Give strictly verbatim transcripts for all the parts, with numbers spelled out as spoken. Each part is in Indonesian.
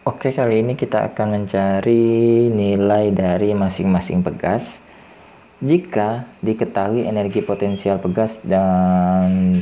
Oke, kali ini kita akan mencari nilai dari masing-masing pegas jika diketahui energi potensial pegas dan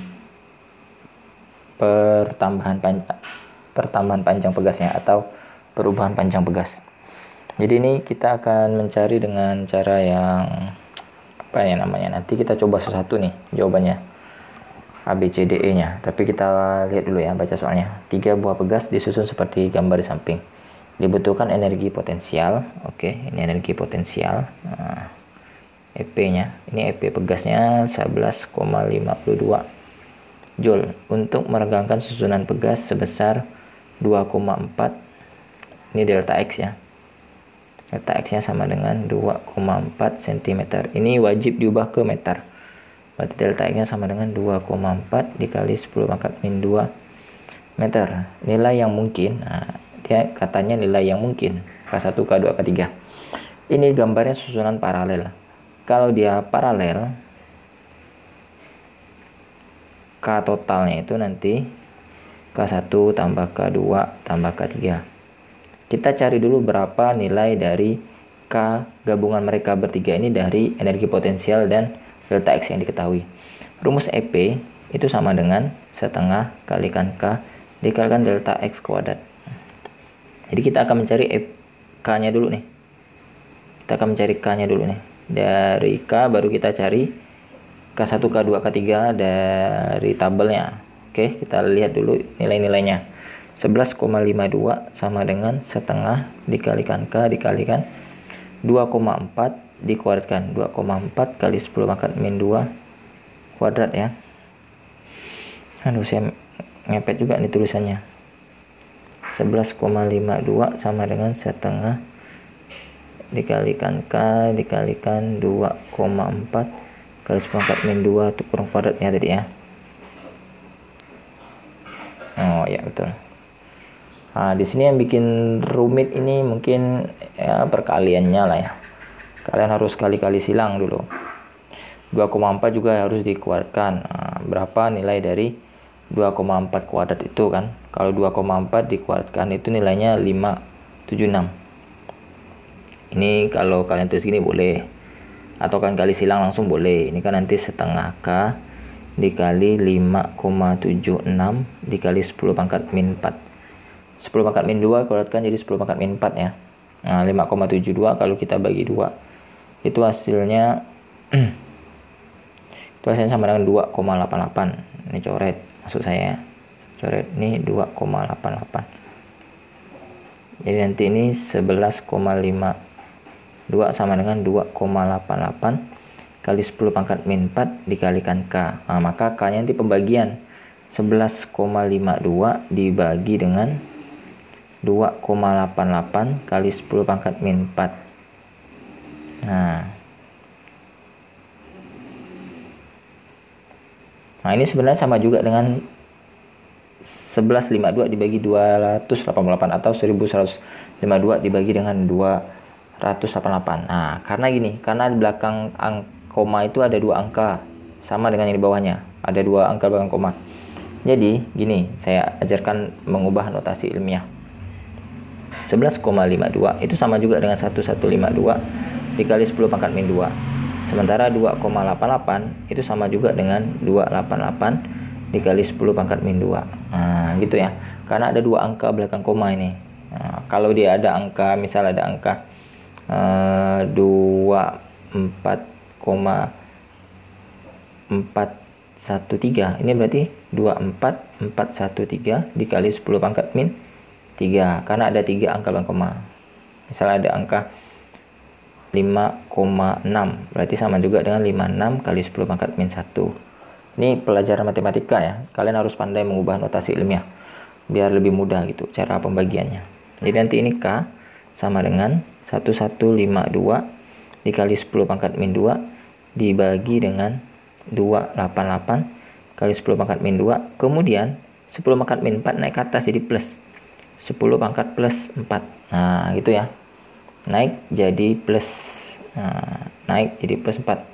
pertambahan panjang, pertambahan panjang pegasnya atau perubahan panjang pegas. Jadi ini kita akan mencari dengan cara yang apa ya namanya, nanti kita coba satu-satu nih jawabannya A, B, C, D, E nya. Tapi kita lihat dulu ya, baca soalnya. Tiga buah pegas disusun seperti gambar di samping. Dibutuhkan energi potensial. Oke, ini energi potensial. Nah, E P nya, ini E P pegasnya sebelas koma lima dua Joule untuk meregangkan susunan pegas sebesar dua koma empat. Ini delta X ya. Delta X nya sama dengan dua koma empat sentimeter. Ini wajib diubah ke meter. Berarti delta X nya sama dengan dua koma empat dikali sepuluh pangkat min dua meter. Nilai yang mungkin, nah, dia katanya nilai yang mungkin K satu, K dua, K tiga. Ini gambarnya susunan paralel. Kalau dia paralel, K totalnya itu nanti K satu tambah K dua tambah K tiga. Kita cari dulu berapa nilai dari K gabungan mereka bertiga ini dari energi potensial dan delta X yang diketahui. Rumus E P itu sama dengan setengah kalikan K dikalikan delta X kuadrat. Jadi kita akan mencari K nya dulu nih. Kita akan mencari K nya dulu nih. Dari K baru kita cari K satu, K dua, K tiga dari tabelnya. Oke, kita lihat dulu nilai-nilainya. sebelas koma lima dua sama dengan setengah dikalikan K dikalikan dua koma empat dikuadratkan. Dua koma empat kali sepuluh pangkat min dua kuadrat ya. Aduh, saya ngepet juga nih tulisannya. Sebelas koma lima dua sama dengan setengah dikalikan K dikalikan dua koma empat kali sepuluh pangkat min dua itu kurang kuadrat ya tadi ya. Oh ya, betul. Nah, di sini yang bikin rumit ini mungkin ya perkaliannya lah ya. Kalian harus kali-kali silang dulu. dua koma empat juga harus dikuadratkan. Nah, berapa nilai dari dua koma empat kuadrat itu kan? Kalau dua koma empat dikuadratkan itu nilainya lima tujuh enam. Ini kalau kalian tulis gini boleh. Atau kalian kali silang langsung boleh. Ini kan nanti setengah K dikali lima koma tujuh enam dikali sepuluh pangkat min empat. sepuluh pangkat min dua kuadratkan jadi sepuluh pangkat min empat ya. Nah, lima koma tujuh dua kalau kita bagi dua itu hasilnya itu hasilnya sama dengan dua koma delapan delapan. Ini coret maksud saya. Coret ini dua koma delapan delapan. Jadi nanti ini sebelas koma lima dua sama dengan dua koma delapan delapan kali sepuluh pangkat min empat dikalikan K. Nah, maka K nya nanti pembagian sebelas koma lima dua dibagi dengan dua koma delapan delapan kali sepuluh pangkat min empat. Nah. Nah, ini sebenarnya sama juga dengan sebelas koma lima dua dibagi dua ratus delapan puluh delapan atau seribu seratus lima puluh dua dibagi dengan dua ratus delapan puluh delapan. Nah, karena gini, karena di belakang angka koma itu ada dua angka sama dengan yang di bawahnya. Ada dua angka belakang koma. Jadi, gini, saya ajarkan mengubah notasi ilmiah. sebelas koma lima dua itu sama juga dengan seribu seratus lima puluh dua dikali sepuluh pangkat min dua. Sementara dua koma delapan delapan itu sama juga dengan dua ratus delapan puluh delapan dikali sepuluh pangkat min dua. Nah, gitu ya. Karena ada dua angka belakang koma ini. Nah, kalau dia ada angka, misal ada angka uh, dua empat koma empat satu tiga, ini berarti dua empat empat satu tiga dikali sepuluh pangkat min tiga, karena ada tiga angka belakang koma. Misalnya ada angka lima koma enam, berarti sama juga dengan lima puluh enam kali sepuluh pangkat min satu. Ini pelajaran matematika ya, kalian harus pandai mengubah notasi ilmiah biar lebih mudah gitu cara pembagiannya. Jadi nanti ini K sama dengan seribu seratus lima puluh dua dikali sepuluh pangkat min dua dibagi dengan dua ratus delapan puluh delapan kali sepuluh pangkat min dua, kemudian sepuluh pangkat min empat naik ke atas jadi plus sepuluh pangkat plus empat. Nah, gitu ya. Naik jadi plus, nah, naik jadi plus empat.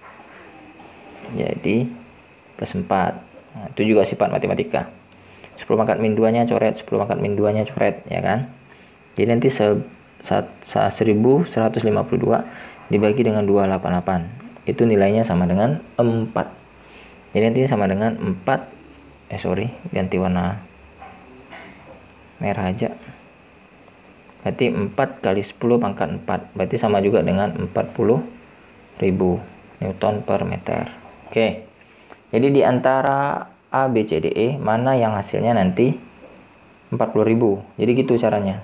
Jadi plus empat. Nah, itu juga sifat matematika. sepuluh pangkat min dua nya coret, sepuluh pangkat min dua nya coret, ya kan? Jadi nanti se, se, se, seribu seratus lima puluh dua dibagi dengan dua ratus delapan puluh delapan, itu nilainya sama dengan empat. Jadi nanti sama dengan empat, eh sorry ganti warna merah aja. Berarti empat kali sepuluh pangkat empat, berarti sama juga dengan empat puluh ribu Newton per meter. Oke, jadi di antara A, B, C, D, E, mana yang hasilnya nanti empat puluh ribu. Jadi gitu caranya.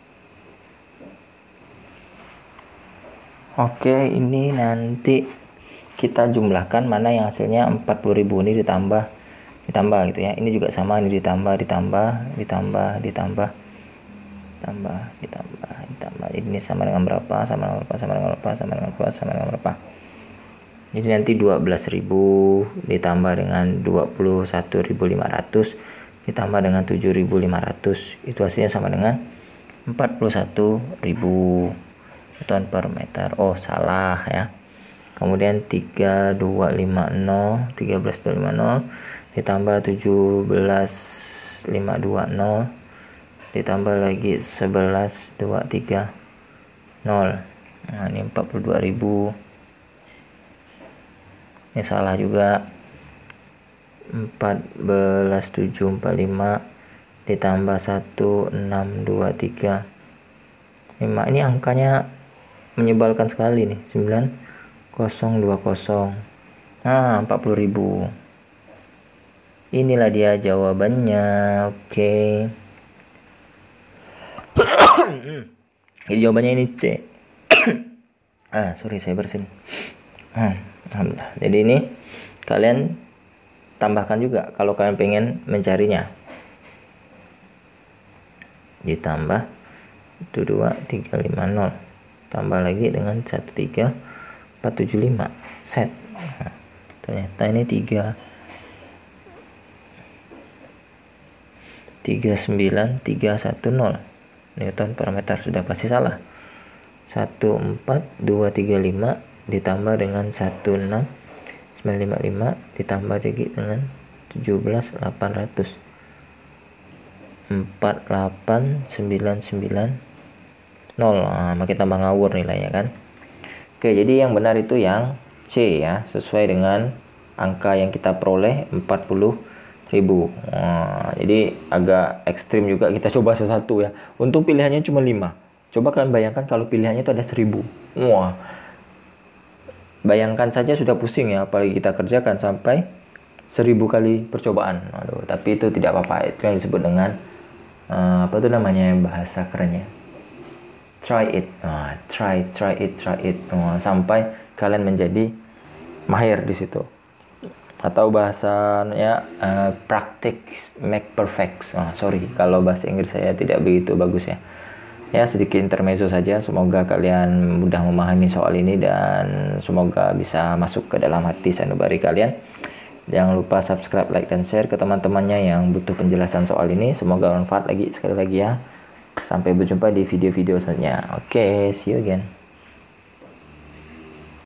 Oke, ini nanti kita jumlahkan mana yang hasilnya empat puluh ribu. Ini ditambah, ditambah gitu ya. Ini juga sama, ini ditambah, ditambah, ditambah, ditambah, ditambah, ditambah, ditambah. Ini sama dengan berapa? Sama dengan berapa? Sama dengan berapa? Sama dengan berapa? Sama dengan berapa? Jadi nanti dua belas ribu ditambah dengan dua puluh satu ribu lima ratus ditambah dengan tujuh ribu lima ratus, itu hasilnya sama dengan empat puluh satu ribu Newton per meter. Oh, salah ya. Kemudian tiga ribu dua ratus lima puluh, tiga belas ribu dua ratus lima puluh ditambah tujuh belas ribu lima ratus dua puluh ditambah lagi sebelas ribu dua ratus tiga puluh. Nah, ini empat puluh dua ribu. Ini salah juga. empat belas ribu tujuh ratus empat puluh lima ditambah satu enam dua tiga lima. Ini angkanya menyebalkan sekali nih, sembilan nol dua nol. Nah, empat puluh ribu. Inilah dia jawabannya. Oke. Jadi jawabannya ini C. ah, sorry saya bersin. Ah, alhamdulillah. Jadi ini kalian tambahkan juga kalau kalian pengen mencarinya. Ditambah dua tiga lima nol tambah lagi dengan satu tiga empat tujuh lima set. Nah, ternyata ini tiga tiga sembilan tiga satu nol Newton per meter. Sudah pasti salah. Satu empat dua tiga lima ditambah dengan satu enam sembilan lima lima ditambah lagi dengan tujuh belas delapan ratus empat delapan sembilan sembilan nol. Nah, makin tambah ngawur nilainya kan. Oke, jadi yang benar itu yang C ya, sesuai dengan angka yang kita peroleh empat puluh ribu. Nah, jadi agak ekstrim juga kita coba satu-satu ya. Untung pilihannya cuma lima. Coba kalian bayangkan kalau pilihannya itu ada seribu. Wah, bayangkan saja sudah pusing ya, apalagi kita kerjakan sampai seribu kali percobaan. Aduh, tapi itu tidak apa-apa. Itu yang disebut dengan uh, apa tuh namanya bahasa kerennya, try it. Nah, try try it try it nah, sampai kalian menjadi mahir di situ. Atau bahasanya uh, practice make perfect. Oh, sorry kalau bahasa Inggris saya tidak begitu bagus ya. Ya, sedikit intermezzo saja. Semoga kalian mudah memahami soal ini dan semoga bisa masuk ke dalam hati sanubari kalian. Jangan lupa subscribe, like, dan share ke teman-temannya yang butuh penjelasan soal ini. Semoga bermanfaat lagi sekali lagi ya. Sampai berjumpa di video-video selanjutnya. Oke, okay, see you again.